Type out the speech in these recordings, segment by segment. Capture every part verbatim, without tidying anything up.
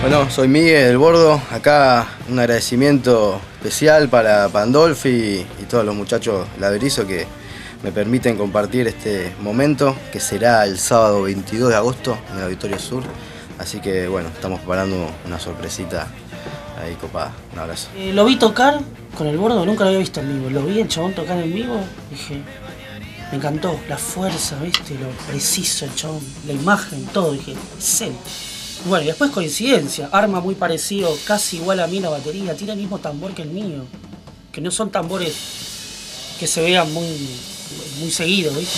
Bueno, soy Miguel del Bordo. Acá un agradecimiento especial para Pandolfi y todos los muchachos laderizo que me permiten compartir este momento, que será el sábado veintidós de agosto en el Auditorio Sur. Así que bueno, estamos preparando una sorpresita ahí copada. Un abrazo. Eh, lo vi tocar con el Bordo, nunca lo había visto en vivo. Lo vi el chabón tocar en vivo, dije, me encantó, la fuerza, ¿viste? Lo preciso el chabón, la imagen, todo, dije, es él. Bueno, y después coincidencia, arma muy parecido, casi igual a mí la batería, tiene el mismo tambor que el mío, que no son tambores que se vean muy, muy seguidos, ¿viste?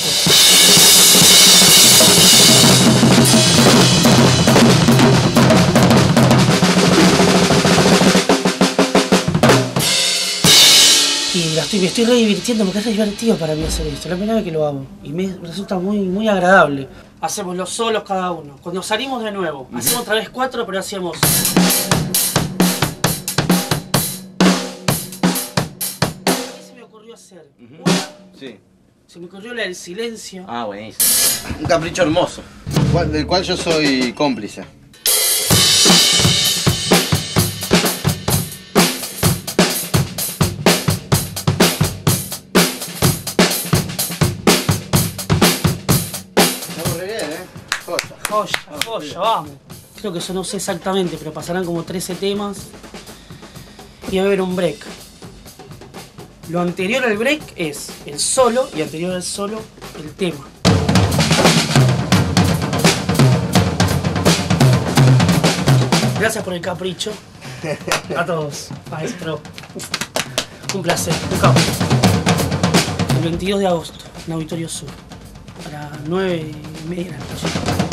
Y la estoy, me estoy re divirtiendo porque es re divertido para mí hacer esto, es la primera vez que lo hago y me resulta muy, muy agradable. Hacemos los solos cada uno. Cuando salimos de nuevo, uh-huh. hacemos otra vez cuatro, pero hacemos... ¿Qué se me ocurrió hacer? Uh-huh. Una, sí. Se me ocurrió la del silencio. Ah, buenísimo. Un capricho hermoso, del cual yo soy cómplice. Joya, joya, vamos. Creo que eso no sé exactamente, pero pasarán como trece temas y va a haber un break. Lo anterior al break es el solo y anterior al solo el tema. Gracias por el capricho. A todos, maestro. Un placer, un capo. El veintidós de agosto, en Auditorio Sur, a las nueve y media de la noche.